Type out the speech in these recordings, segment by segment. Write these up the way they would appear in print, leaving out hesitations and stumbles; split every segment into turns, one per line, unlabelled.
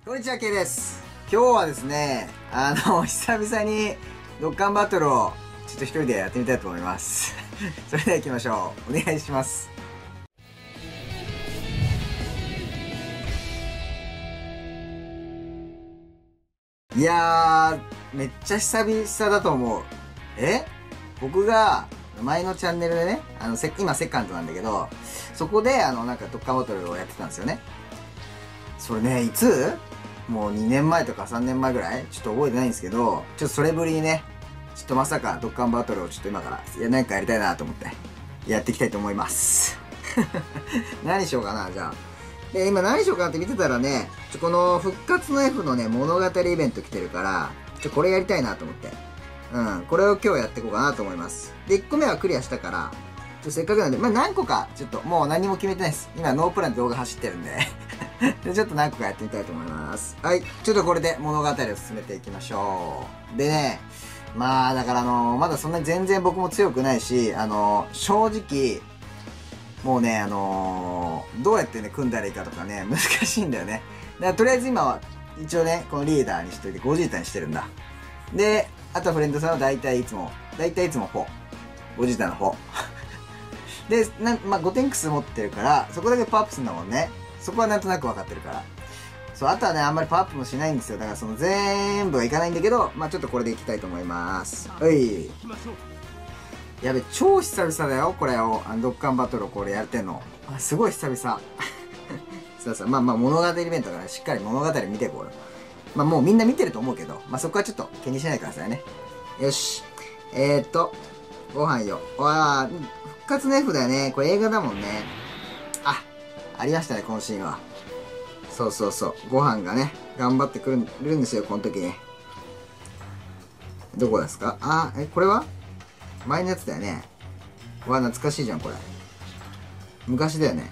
こんにちは、ケイです。今日はですね、久々にドッカンバトルをちょっと一人でやってみたいと思います。それでは行きましょう。お願いします。いやー、めっちゃ久々だと思う。僕が前のチャンネルでね、今セカンドなんだけど、そこでなんかドッカンバトルをやってたんですよね。それね、いつもう2年前とか3年前ぐらいちょっと覚えてないんですけど、ちょっとそれぶりにね、ちょっとまさかドッカンバトルをちょっと今から何かやりたいなと思ってやっていきたいと思います。何しようかな、じゃあ。で、今何しようかなって見てたらね、この復活の F のね、物語イベント来てるから、これやりたいなと思って。これを今日やっていこうかなと思います。で、1個目はクリアしたから、せっかくなんで、何個か、もう何も決めてないです。今ノープランで動画走ってるんで。で、ちょっと何個かやってみたいと思います。はい。ちょっとこれで物語を進めていきましょう。でね、だからまだそんなに全然僕も強くないし、正直、もうね、どうやってね、組んだらいいかとかね、難しいんだよね。だからとりあえず今は、一応ね、このリーダーにしといて、ゴジータにしてるんだ。で、あとはフレンドさんは大体いつも4。ゴジータの4。で、5点クス持ってるから、そこだけパワーアップするんだもんね。そこはなんとなく分かってるから。そう、あとはね、あんまりパワーアップもしないんですよ。だからその全部はいかないんだけど、ちょっとこれでいきたいと思います。はい。やべ、超久々だよ、これを。ドッカンバトルをこれやってんの。すごい久々。そうそう、物語イベントだからしっかり物語見ていこうよ。もうみんな見てると思うけど、そこはちょっと気にしないでくださいね。よし。ご飯よ。復活の F だよね。これ映画だもんね。ありましたね、このシーンは。そうそうそう。ご飯がね、頑張ってくるんですよ、この時に。どこですか？これは前のやつだよね。懐かしいじゃん、これ。昔だよね。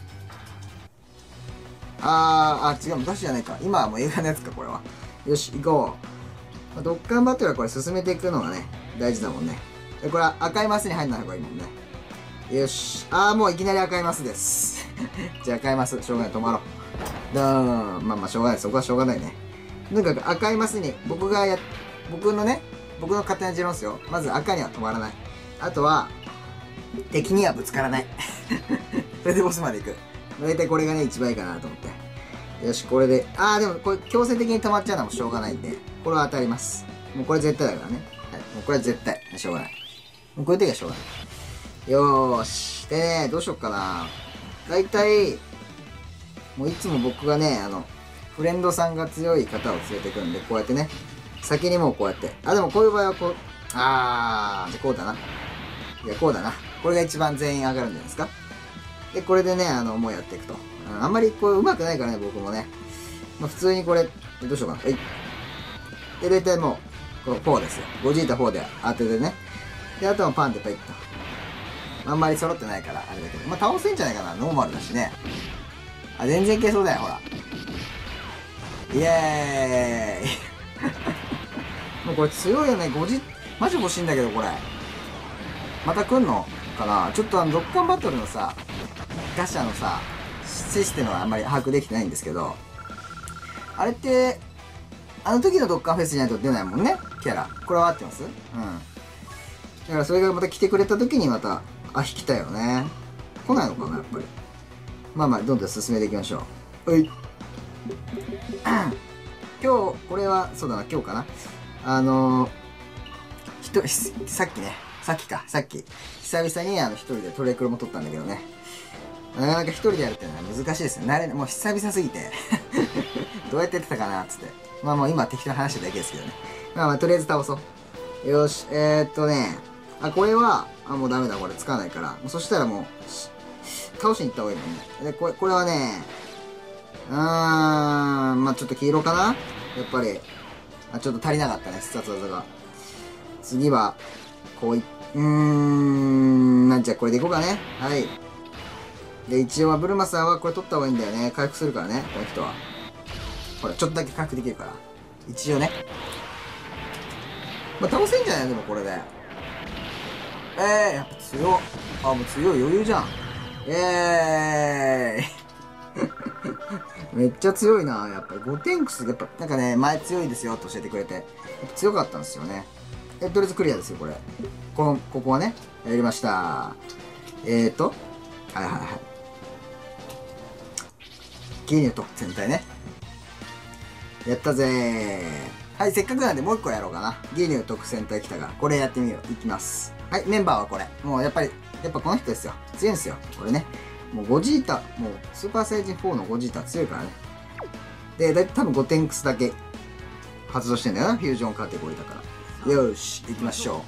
違う、昔じゃないか。今はもう映画のやつか、これは。よし、行こう。ドッカンバトルはこれ進めていくのがね、大事だもんね。で、これは赤いマスに入んない方がいいもんね。よし。もういきなり赤いマスです。じゃあ赤いマス、しょうがない、止まろう。しょうがない。そこはしょうがないね。とにかく赤いマスに、僕の勝手な持論ですよ。まず赤には止まらない。あとは、敵にはぶつからない。それでボスまで行く。大体これがね、一番いいかなと思って。よし、これで。でもこれ強制的に止まっちゃうのもしょうがないんで、これは当たります。もうこれ絶対だからね。はい。もうこれは絶対。しょうがない。もうこういう時はしょうがない。よーし。でね、どうしよっかな。大体、もういつも僕がね、フレンドさんが強い方を連れてくるんで、こうやってね、先にもうこうやって。でもこういう場合はこう、じゃあこうだな。いや、こうだな。これが一番全員上がるんじゃないですか。で、これでね、もうやっていくと。あんまりこう、上手くないからね、僕もね。普通にこれ、どうしようかな。はい。で、大体もう、こう4ですよ。ゴジータ4で当ててね。で、あとはパンってパイッと。あんまり揃ってないから、あれだけど。倒せんじゃないかな。ノーマルだしね。全然いけそうだよ、ほら。イエーイ。もうこれ強いよね。マジ欲しいんだけど、これ。また来んのかな。ちょっとドッカンバトルのさ、ガシャのさ、システムはあんまり把握できてないんですけど、あれって、あの時のドッカンフェスじゃないと出ないもんね、キャラ。これは合ってます？だからそれがまた来てくれた時にまた、引きたいよね。来ないのかな、やっぱり。どんどん進めていきましょう。はい。今日、これは、そうだな、今日かな。さっき、久々に一人でトレクロも取ったんだけどね。なかなか一人でやるってのは難しいですよ。もう久々すぎて。どうやってやってたかなっつって。もう今適当に話してるだけですけどね。とりあえず倒そう。よし、これは、もうダメだ、これ使わないから。そしたらもう、倒しに行った方がいいもんね。で、これはね、ちょっと黄色かなやっぱり。ちょっと足りなかったね、必殺技が。次は、じゃあこれでいこうかね。はい。で、一応はブルマさんはこれ取った方がいいんだよね。回復するからね、この人は。ほら、ちょっとだけ回復できるから。一応ね。倒せんじゃないでもこれで。やっぱ強っ。もう強い余裕じゃん。 めっちゃ強いな。やっぱりゴテンクス、やっぱなんかね、前強いですよって教えてくれて、やっぱ強かったんですよね。とりあえずクリアですよ、これ。ここはね、やりました。はいはいはい。ギニュー特戦隊ね。やったぜー。はい、せっかくなんでもう一個やろうかな。ギニュー特戦隊来たから、これやってみよう。いきます。はい、メンバーはこれ。もうやっぱこの人ですよ。強いんですよ。これね。もうゴジータ、もうスーパーサイジン4のゴジータ強いからね。で、多分ゴテンクスだけ発動してんだよな。フュージョンカテゴリーだから。よーし、行きましょう。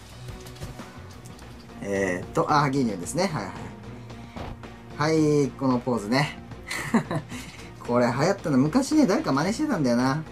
ギニューですね。はいはい。はい、このポーズね。これ流行ったの。昔ね、誰か真似してたんだよな。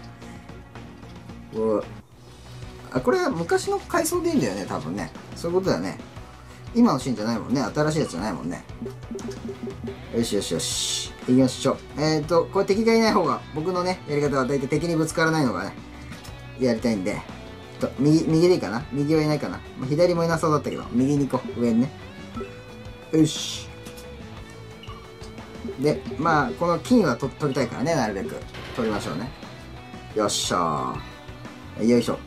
これは昔の回想でいいんだよね、多分ね。そういうことだよね。今のシーンじゃないもんね。新しいやつじゃないもんね。よしよしよし。行きましょう。これ敵がいない方が、僕のね、やり方は大体敵にぶつからないのがね、やりたいんで。右でいいかな？右はいないかな？左もいなそうだったけど、右に行こう。上にね。よし。で、まあ、この金は取りたいからね、なるべく。取りましょうね。よっしゃー。よいしょ。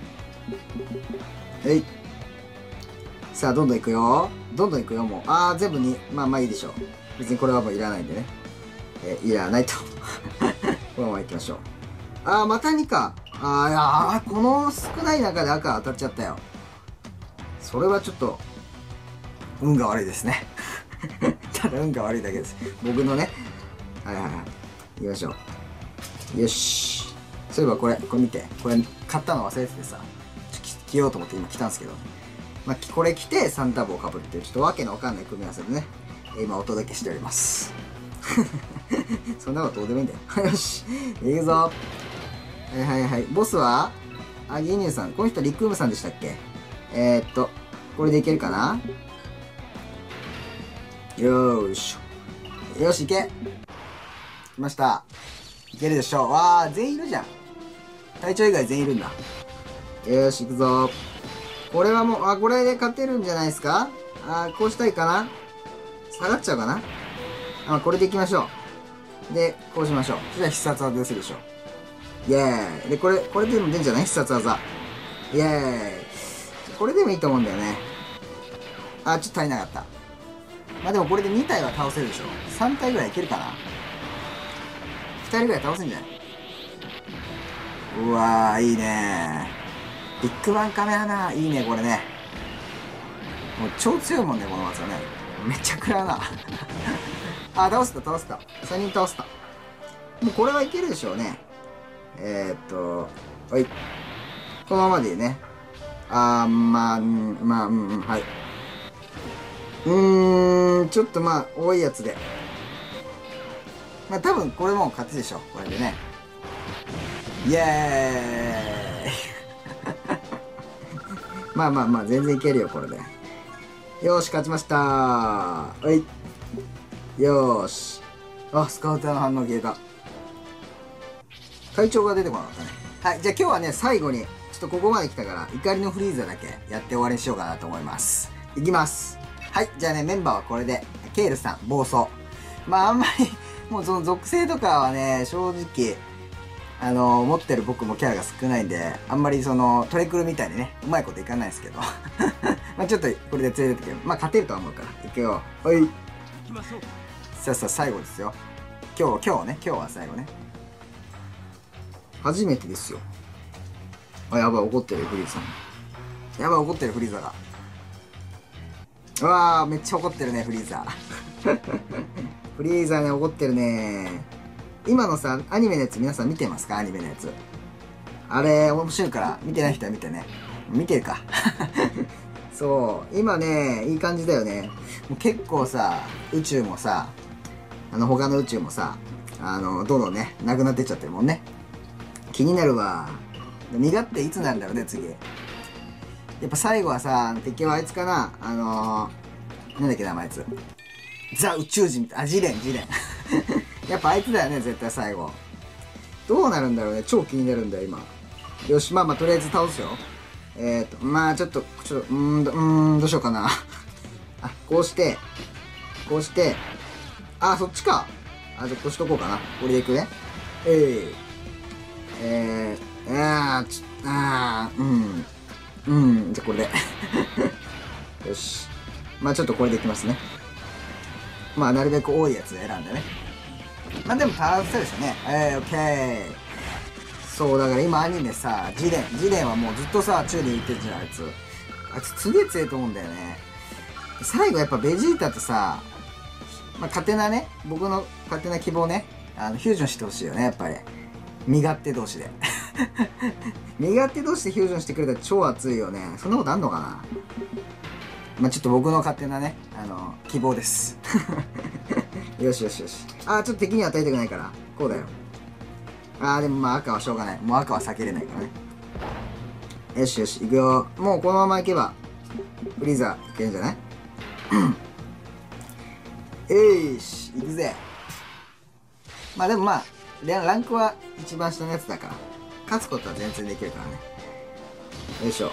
さあ、どんどん行くよ。どんどん行くよ、もう。全部に、まあいいでしょう。別にこれはもういらないんでね。いらないと。このまま行きましょう。また2か。この少ない中で赤当たっちゃったよ。それはちょっと、運が悪いですね。ただ運が悪いだけです。僕のね。はいはいはい。行きましょう。よし。そういえばこれ見て。これ買ったの忘れててさ。着ようと思って今着たんですけど。これ着てサンタ帽をかぶってる。ちょっとわけのわかんない組み合わせでね。今お届けしております。そんなことどうでもいいんだよ。よし。行くぞ。はいはいはい。ボスはギニューさん。この人リクームさんでしたっけ？これでいけるかな？よーし。よし、いけ。来ました。いけるでしょう。わー、全員いるじゃん。隊長以外全員いるんだ。よし、行くぞ。これはもう、これで勝てるんじゃないですか？こうしたいかな？下がっちゃうかな？これで行きましょう。で、こうしましょう。そしたら必殺技でするでしょ。イェーイ。で、これでも出んじゃない？必殺技。イェーイ。これでもいいと思うんだよね。ちょっと足りなかった。でもこれで2体は倒せるでしょ。3体ぐらいいけるかな？ 2 人ぐらい倒せんじゃないうわー、いいねー。ビッグバンカメラな。いいね、これね。もう超強いもんね、この技ね。めっちゃ食らうな。倒せた。3人倒せた。もうこれはいけるでしょうね。はい。このままでいいね。はい。ちょっと多いやつで。多分これもう勝ちでしょ。これでね。イエーイ。全然いけるよ、これで。よーし、勝ちましたー。はい。よーし。スカウターの反応消えた。隊長が出てこなかったね。はい、じゃあ今日はね、最後に、ちょっとここまで来たから、怒りのフリーザだけやって終わりにしようかなと思います。いきます。はい、じゃあね、メンバーはこれで、ケールさん、暴走。あんまり、もうその属性とかはね、正直、持ってる僕もキャラが少ないんで、あんまりその、トレクルみたいにね、うまいこといかないですけど。ちょっとこれで連れてってけど、勝てるとは思うから、いくよ。はい。さあ最後ですよ。今日は最後ね。初めてですよ。やばい、怒ってるフリーザ。怒ってるフリーザが。うわー、めっちゃ怒ってるね、フリーザ。フリーザね、怒ってるね。今のさ、アニメのやつ皆さん見てますか？アニメのやつ。あれ、面白いから、見てない人は見てね。見てるか。そう、今ね、いい感じだよね。もう結構さ、宇宙もさ、他の宇宙もさ、どんどんね、なくなってっちゃってるもんね。気になるわ。身勝手いつなんだろうね、次。やっぱ最後はさ、敵はあいつかな？なんだっけ、名前あいつ。ザ・宇宙人みたいな。ジレン。やっぱあいつだよね、絶対最後。どうなるんだろうね。超気になるんだよ、今。よし、とりあえず倒すよ。ちょっと、どうしようかな。こうして、そっちか。じゃあこうしとこうかな。これでいくね。 じゃあこれで。よし。まあちょっとこれでいきますね。まあなるべく多いやつ選んでね。まあでもパワーフルですよね。オッケー。そう、だから今アニメさ、ジレンはもうずっとさ、宙に浮いてるじゃん、あいつ。あいつすげえ強いと思うんだよね。最後やっぱベジータとさ、まあ勝手なね、僕の勝手な希望ね、フュージョンしてほしいよね、やっぱり。身勝手同士で。身勝手同士でフュージョンしてくれたら超熱いよね。そんなことあんのかな。まあちょっと僕の勝手なね、希望です。よしよしよし。ちょっと敵には与えたくないから。こうだよ。でもまあ赤はしょうがない。もう赤は避けれないからね。よしよし、いくよ。もうこのままいけば、フリーザいけるんじゃない？よし、いくぜ。まあでもまあ、ランクは一番下のやつだから、勝つことは全然できるからね。よいしょ。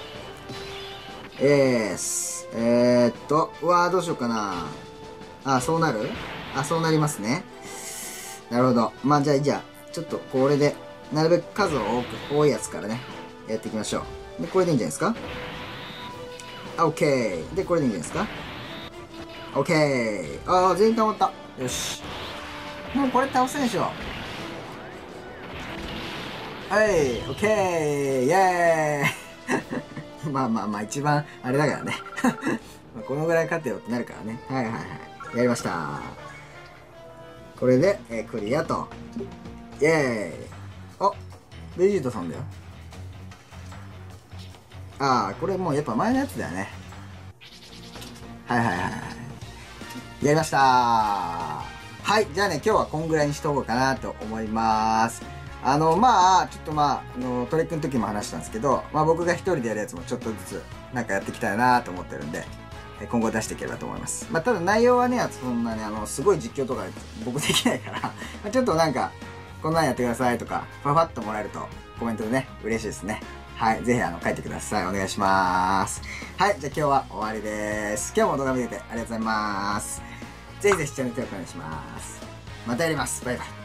うわー、どうしようかな。そうなる？そうなりますね。なるほど。まあじゃあ、ちょっとこれで、なるべく数を多いやつからね、やっていきましょう。で、これでいいんじゃないですか？オッケー。で、これでいいんじゃないですか？オッケー。全員溜まった。よし。もうこれ倒せんでしょ。はい、オッケー。イェーイ。まあ、一番、あれだからね。このぐらい勝てよってなるからね。はい。やりました。これで、クリアと。イェーイ。ベジータさんだよ。これもうやっぱ前のやつだよね。はい。やりましたー。はい、じゃあね、今日はこんぐらいにしとこうかなと思います。ちょっとトレックの時も話したんですけど、僕が一人でやるやつもちょっとずつなんかやっていきたいなと思ってるんで、今後出していければと思います。ただ内容はね、そんなにすごい実況とか僕できないからちょっとなんか、こんなんやってくださいとか、ファっともらえるとコメントでね、嬉しいですね。はい、ぜひ書いてください。お願いします。はい、じゃあ今日は終わりです。今日も動画見ててありがとうございます。ぜひぜひチャンネル登録お願いします。またやります。バイバイ。